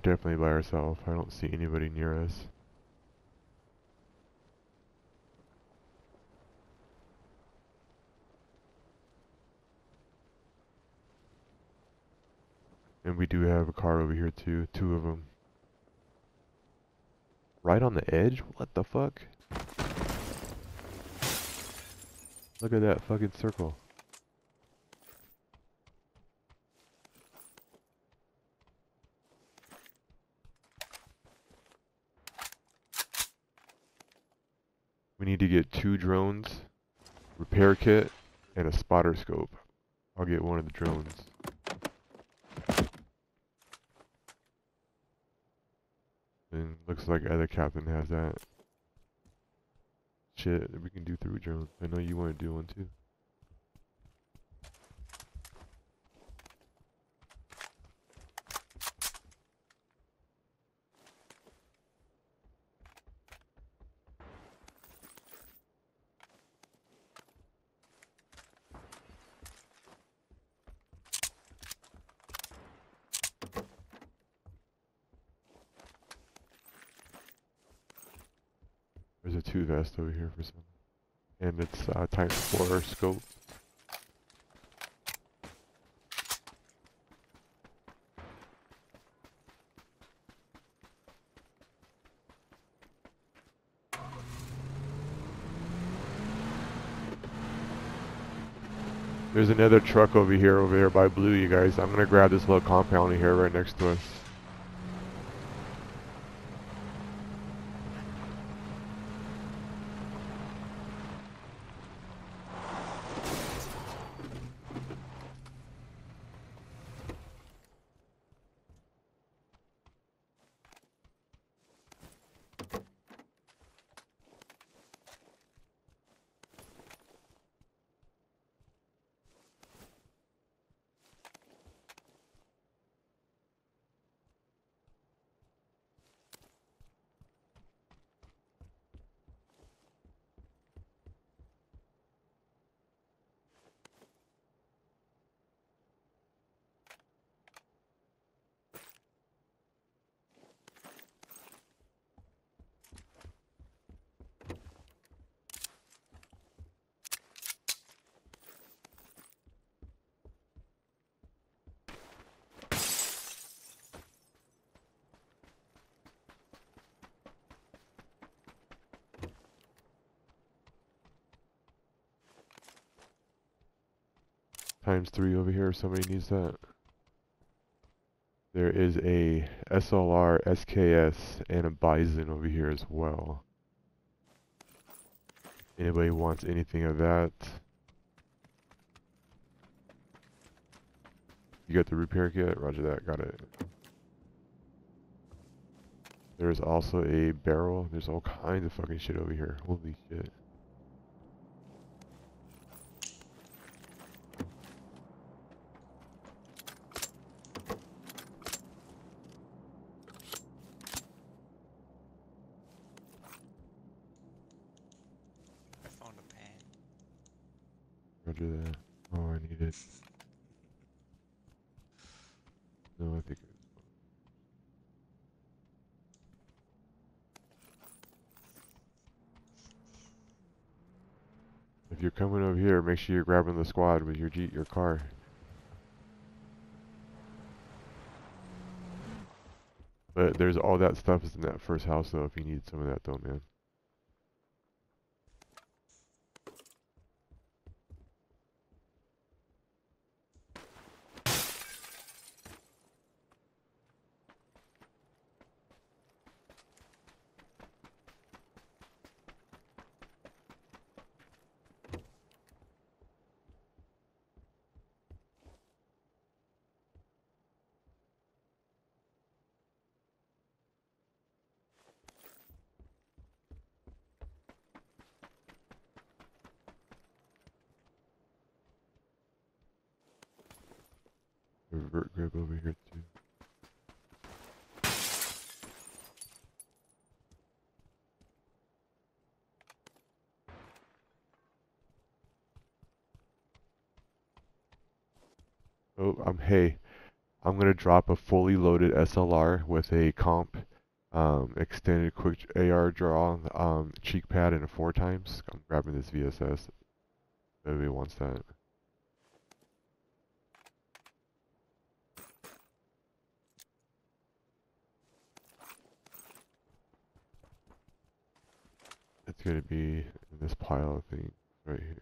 definitely by ourselves. I don't see anybody near us. And we do have a car over here too, two of them. Right on the edge? What the fuck? Look at that fucking circle. We need to get 2 drones, repair kit, and a spotter scope. I'll get one of the drones. And looks like other captain has that. Shit, we can do 3 drones. I know you want to do one too. There's a 2 vest over here for some. And it's ×4 scope. There's another truck over here by blue, you guys. I'm gonna grab this little compound here right next to us. ×3 over here if somebody needs that. There is a SLR, SKS, and a Bison over here as well. Anybody wants anything of that? You got the repair kit? Roger that, got it. There's also a barrel. There's all kinds of fucking shit over here. Holy shit. I found a pan. Roger that. Oh, I need it. No, I think it's... If you're coming over here, make sure you're grabbing the squad with your your car. But there's all that stuff is in that first house though, if you need some of that though, man. Revert grip over here too. Oh, hey, I'm gonna drop a fully loaded SLR with a comp, extended quick AR draw, cheek pad, and a 4x. I'm grabbing this VSS. Nobody wants that. It's gonna be in this pile of things right here.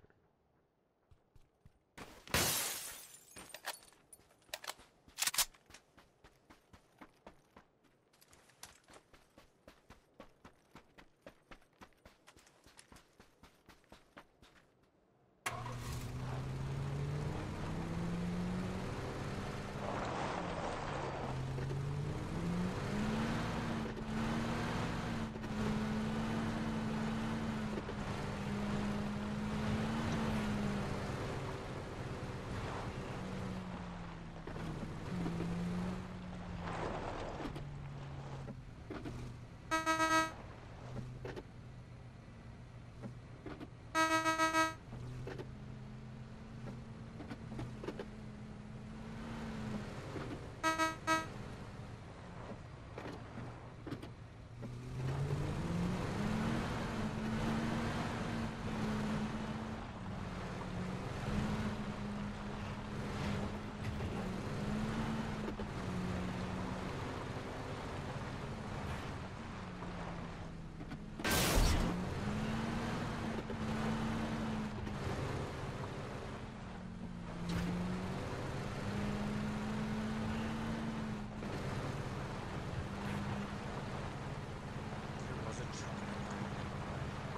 There was a truck in the parking lot.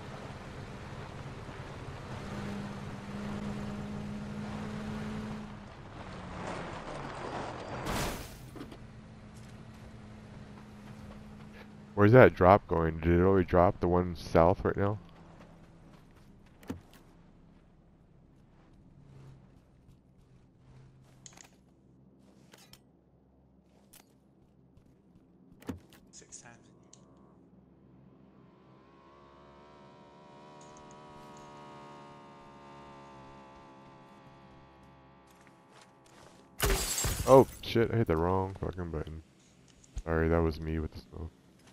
Where's that drop going? Did it already drop? The one south right now? Six times. Oh shit! I hit the wrong fucking button. Sorry, that was me with the smoke.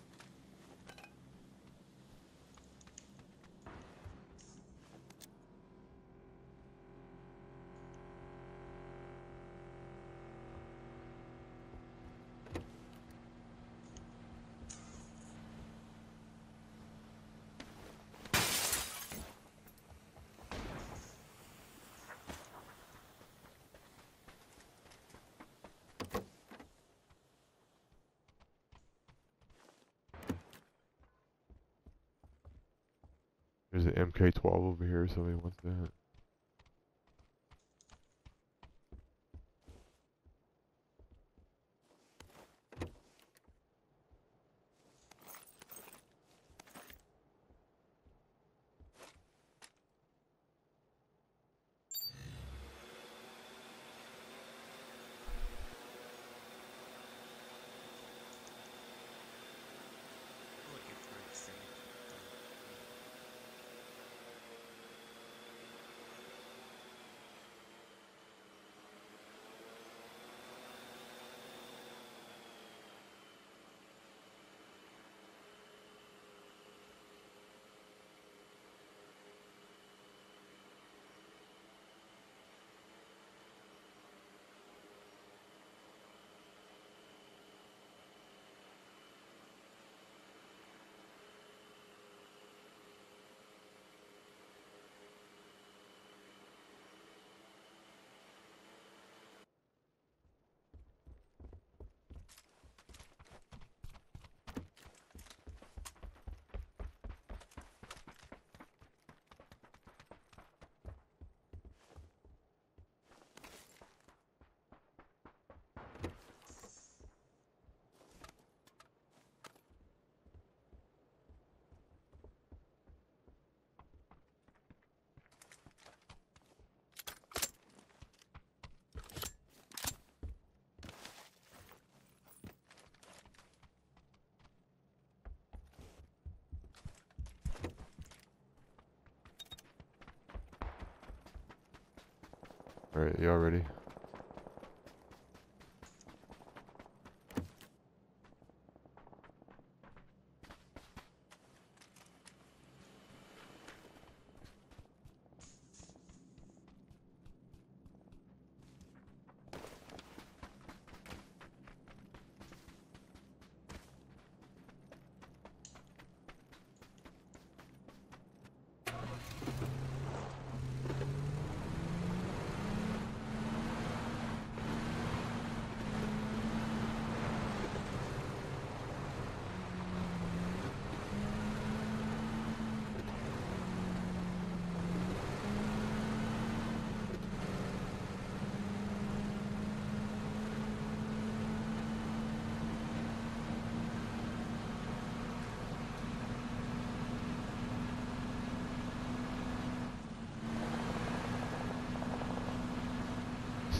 There's an MK12 over here. Somebody wants that. Looking for a safe. Alright, y'all ready?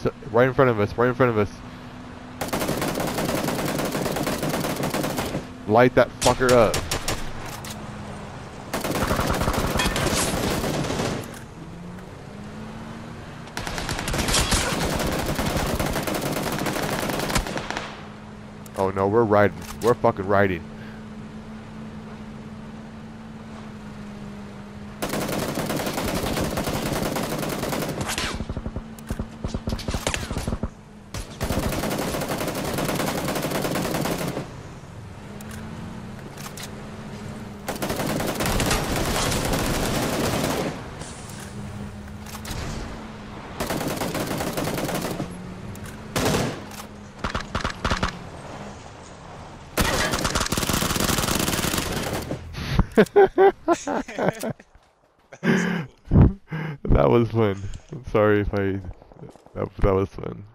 right in front of us, right in front of us. Light that fucker up. Oh no, we're riding. We're fucking riding. That was fun. I'm sorry if I... That was fun.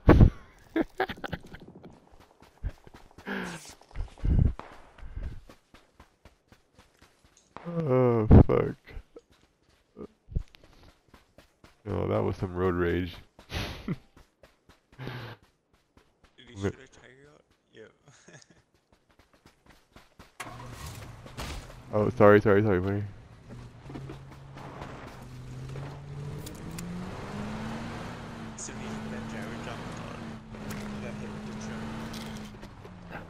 Oh, fuck. Oh, that was some road rage. Did he shoot a tiger out? Yep. Oh, sorry, buddy. As soon as that driver jumped on, he got hit with the truck.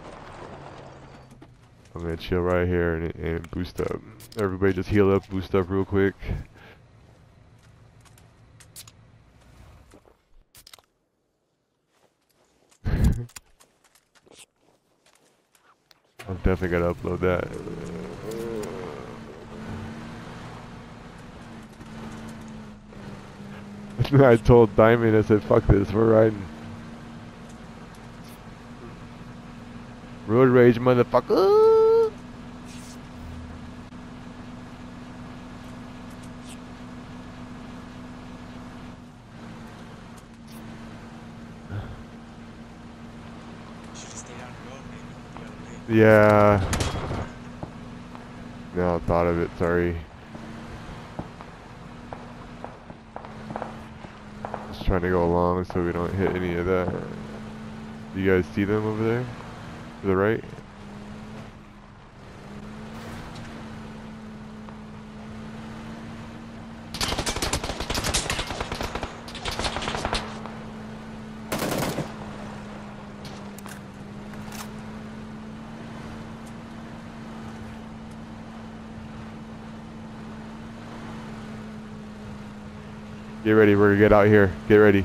I'm gonna chill right here and boost up. Everybody just heal up, boost up real quick. I'm definitely gonna upload that. I told Diamond, I said, fuck this, we're riding. Road rage, motherfucker! Should've stayed on the road, maybe the other way. Yeah. Now I thought of it, sorry. Just trying to go along so we don't hit any of that. Do you guys see them over there? To the right? Get ready, we're gonna get out here. Get ready.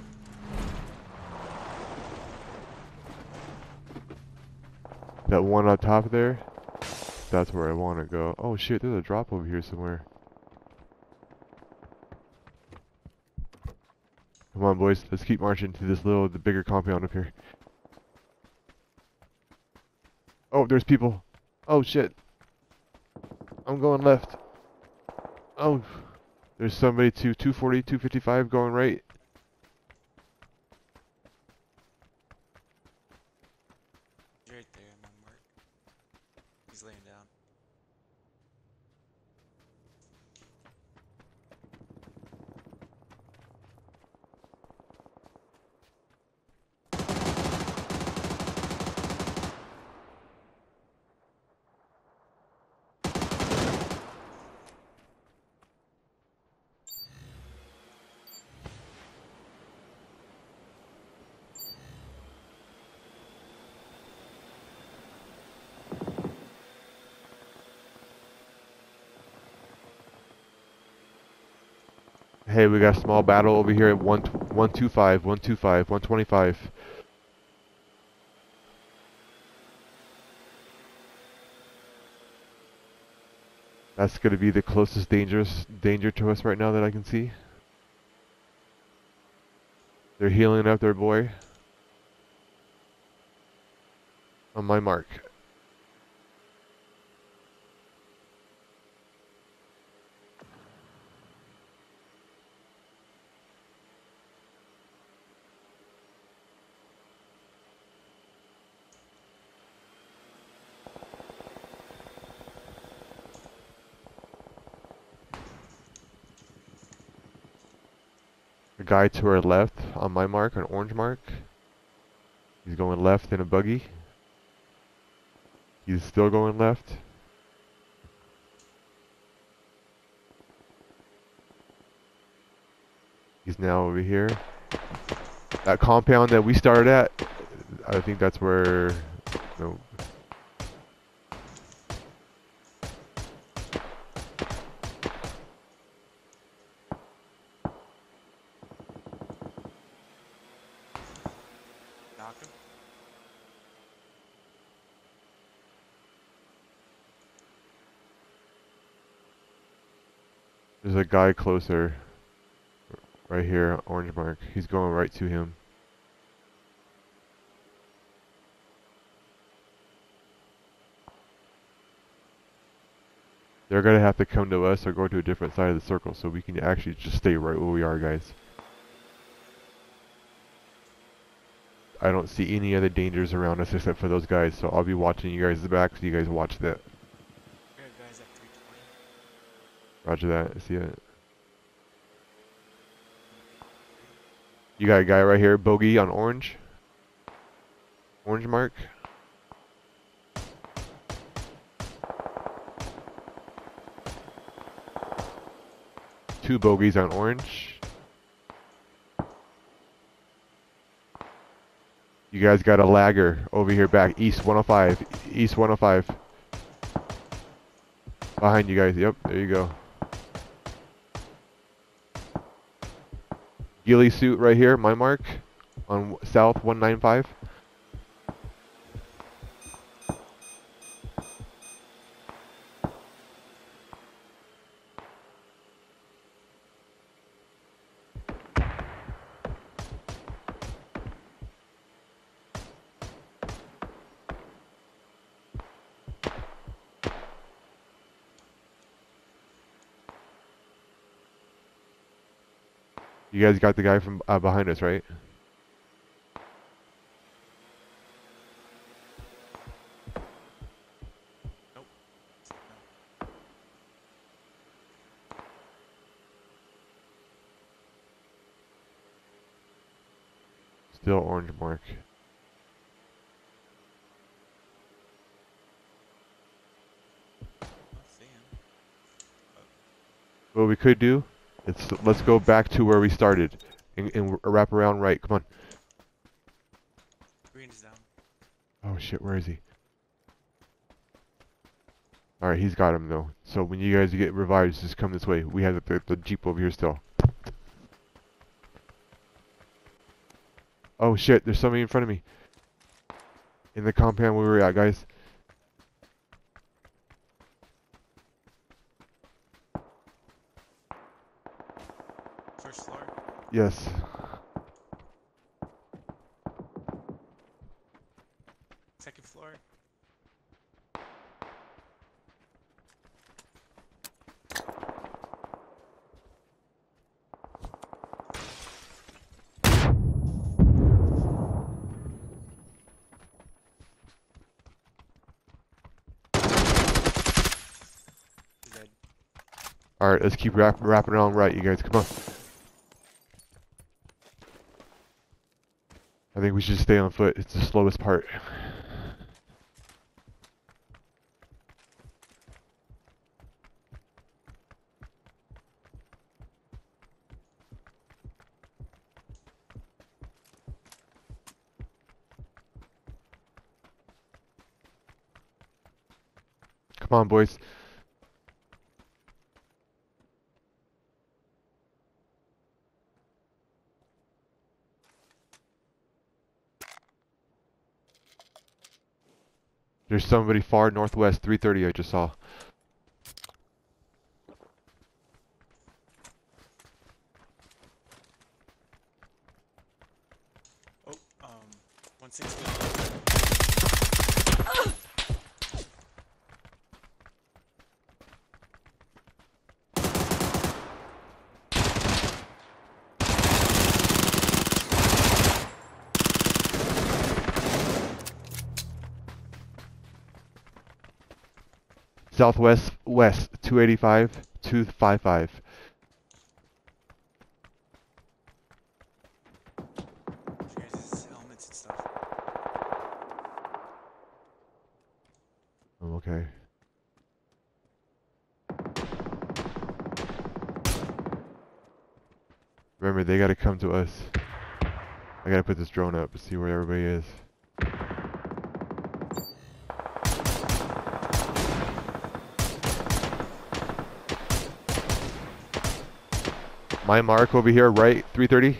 That one on top there, that's where I want to go. Oh shit, there's a drop over here somewhere. Come on boys, let's keep marching to this the bigger compound up here. Oh, there's people. Oh shit. I'm going left. Oh, there's somebody to 240, 255 going right. He's right there on my mark. He's laying down. Hey, we got a small battle over here at 125, 125, 125. That's gonna be the closest danger to us right now that I can see. They're healing up their boy. On my mark. A guy to our left on my mark, an orange mark. He's going left in a buggy. He's still going left. He's now over here. That compound that we started at, I think that's where... No. Knock him. There's a guy closer. Right here, orange mark. He's going right to him. They're gonna have to come to us or go to a different side of the circle so we can actually just stay right where we are, guys. I don't see any other dangers around us except for those guys, so I'll be watching you guys' back so you guys watch that. We got guys at 320. Roger that. See it. You got a guy right here, bogey on orange. Orange mark. Two bogeys on orange. You guys got a lagger over here back, east 105. East 105. Behind you guys. Yep, there you go. Ghillie suit right here, my mark. On south 195. You guys got the guy from behind us, right? Nope. No. Still orange mark. I don't see him. What we could do, let's go back to where we started and wrap around right. Come on. Green is down. Oh shit, where is he? Alright, he's got him though. So when you guys get revived, just come this way. We have the Jeep over here still. Oh shit, there's somebody in front of me. In the compound where we were at, guys. First floor. Yes. Second floor. He's dead. Alright, let's keep wrapping around right, you guys. Come on. I think we should stay on foot. It's the slowest part. Come on, boys. There's somebody far northwest, 330 I just saw. Oh, 160. Southwest, west, 285, 255. Remember, they gotta come to us. I gotta put this drone up to see where everybody is. My mark over here, right, 330.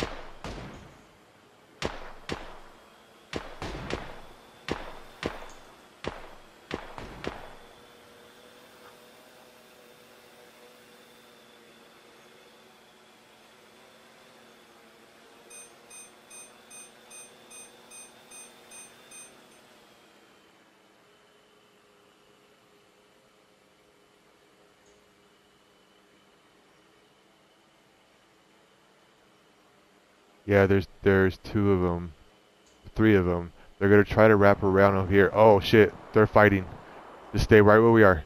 Yeah, there's two of them, three of them. They're gonna try to wrap around over here. Oh shit, they're fighting. Just stay right where we are.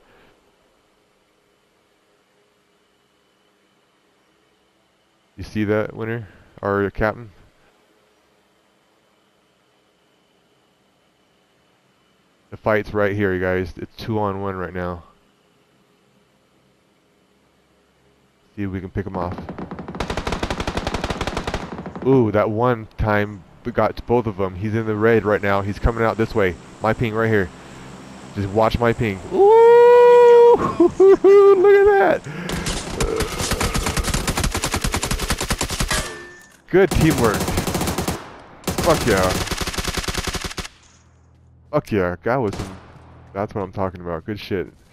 You see that, Winner? Or Captain? The fight's right here, you guys. It's 2-on-1 right now. See if we can pick them off. Ooh, that one time we got both of them. He's in the red right now. He's coming out this way. My ping right here. Just watch my ping. Ooh! Look at that! Good teamwork. Fuck yeah. Fuck yeah. That was some... That's what I'm talking about. Good shit.